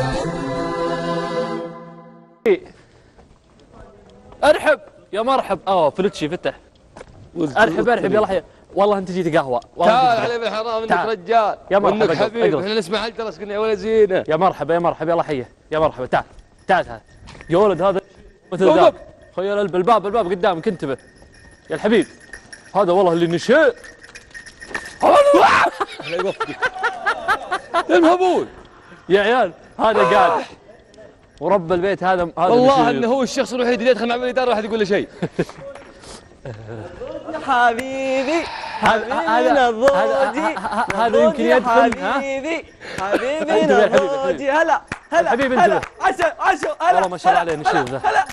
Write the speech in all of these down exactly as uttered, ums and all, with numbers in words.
ارحب يا مرحب. اوه فلتشي فتح. ارحب ارحب يلا حي. والله انت جيت قهوه. تعال علي بالحرام انك رجال. يا مرحبا انك حبيب. احنا نسمع الجرس قلنا يا ولد زينه. يا مرحبا يا مرحبا يلا حيه. يا مرحبا تعال تعال تعال يا ولد هذا مثل الباب. خيال الباب الباب قدامك انتبه يا الحبيب. هذا والله اللي نشأ. الله يوفقك. المهبول يا عيال هذا قاعد ورب البيت هذا هذا والله انه هو الشخص الوحيد اللي يدخل نعمل الاداره واحد يقول له شيء. حبيبي حبيبي الضوجي هذا يمكن يدخل. حبيبي حبيبي الضوجي هلا هلا حبيبي هلا عشو عشو هلا والله ما شاء الله عليه نشيل ذا. هلا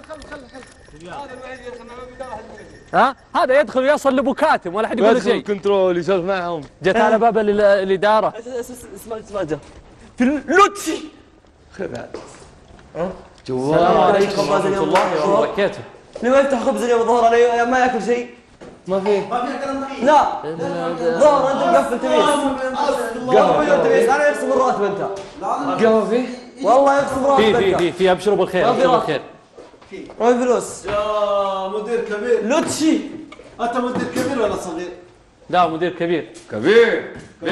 ها هذا يدخل ويصل لابو كاتم ولا حد يقول له شيء. كنترول يسولف معهم. جت على باب الاداره. اسمع اسمع في اللوتشي. خذ هذا. جوال. السلام عليكم ورحمه الله وبركاته. لما يفتح خبز اليوم الظهر علي ما ياكل شيء. ما في ما في كلام لا ظهر انت مقفل تميز. قهوه تميز انا يخصم الراتب انت. قهوه فيه؟ والله يخصم راتب في في في في ابشروا بالخير ابشروا بالخير. ما في فلوس. يا مدير كبير. لوتشي. انت مدير كبير ولا صغير؟ لا مدير كبير. كبير.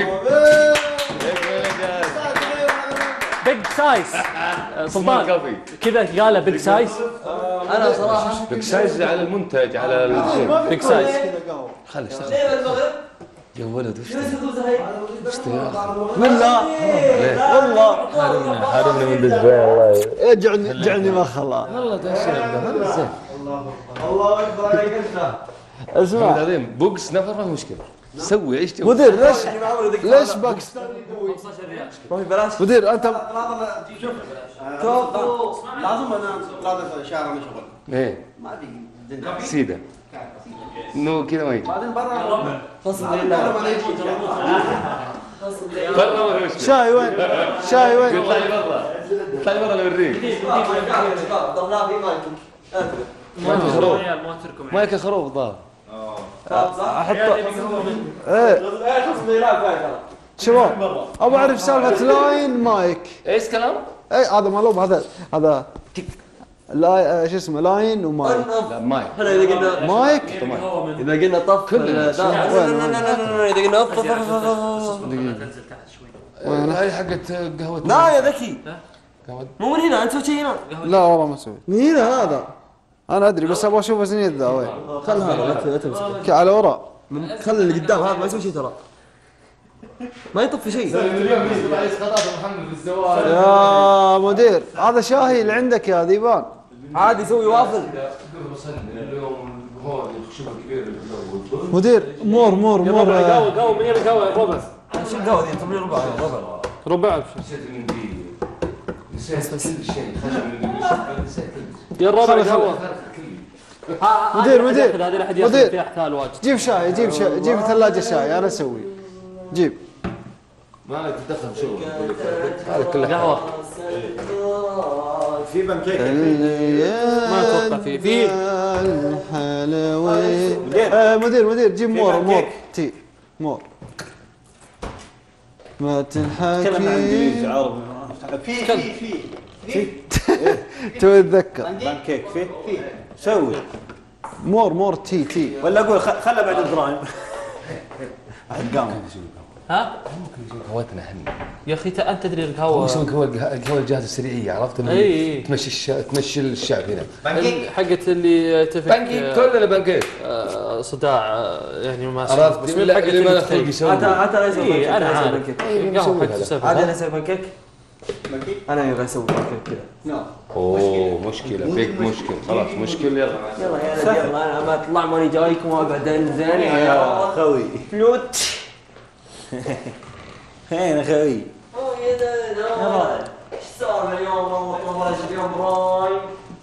بيج سايز. سلطان كذا قاله بيج سايز. انا صراحه بيج سايز على المنتج على الشيء. بيج سايز. خلي اشتغل. ليه المغرب؟ يا ولد وش والله والله حارمنا حارمنا من بالزباين والله. اجعني اجعني ما خلا. والله تأشيرة زين. الله اكبر عليك انت. اسمع العظيم بوكس نفر ما في مشكلة. سوي عيش تبغى. مدير ليش ليش باكستاني ما في بلاش. مدير انت شوف لازم انا لازم شهر من شغل. ايه ما ادري سيدة. انه كذا ما يجي. بعدين برا فصل لله. برا ما في مشكلة. شاي وين؟ شاي وين؟ اطلع لي برا. اطلع لي برا انا اوريك. ضربناه في مايك. مايك خروف. مايك خروف ضار. احط ايه شباب ابغى اعرف سالفه لاين مايك. ايش كلام؟ اي هذا مالوب هذا هذا لا شو اسمه لاين ومايك. لا مايك. احنا اذا قلنا مايك اذا قلنا طف كلنا. اذا قلنا طف وين هاي حقت قهوة. لا يا ذكي مو من هنا انت سويت شيء هنا. لا والله ما سويت من هنا هذا انا ادري بس ابغى اشوف وزنية ذا وين. خل هذا لا تمسك على وراء خل اللي قدام هذا ما يسوي شيء ترى ما يطفي شيء. يا مدير هذا شاهي اللي عندك يا ذيبان. عادي يسوي وافل. مدير مور مور مور قهوه قهوه من هنا قهوه ربع. شو القهوه ذي؟ طب لي ربع ربع ربع نسيت المنديل. نسيت كل شيء. يا الربع قهوه. مدير مدير مدير فيها احتال واجد. جيب شاي جيب شاي جيب ثلاجة شاي انا اسوي. جيب ما لك تدخل شغل. هذا كله قهوه. في بنكيك ما اتوقع في في الحلوين. مدير مدير جيب مور مور تي مور ما تنحكي. تكلم انجليزي عربي. في في في تو اتذكر بانكيك في في سوي مور مور تي تي ولا اقول خله بعد الدرايم. قام ها قهوتنا احنا يا اخي انت تدري القهوه. هو يسوون قهوه القهوه الجاهزه السريعيه عرفت اللي اي تمشي الشعب تمشي الشعب هنا. بانكيك حقت اللي تفك بانكيك كلنا بانكيك. صداع يعني ما عرفت بس من حقت اللي ما له خلق يسوي. حتى حتى انا اسوي بانكيك. انا عارف القهوه حقت تسافر. عادي انا اسوي بانكيك. انا ابغى اسوي بانكيك كذا. اوه مشكله فيك مشكله خلاص مشكله يلا يلا يا ولد يلا انا ما اطلع ماني جايكم واقعد انزين يا خوي فلوت. هين خوي يلا ايش صار اليوم والله طلع اليوم برايم.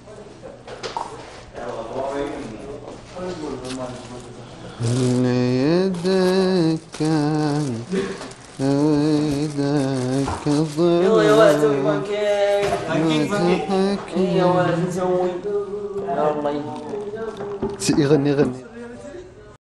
اللي يدك كان ويدك الظلم. يلا يا ولد سوي بانكيك. بانكيك يا ولد نسوي يلا يغني يغني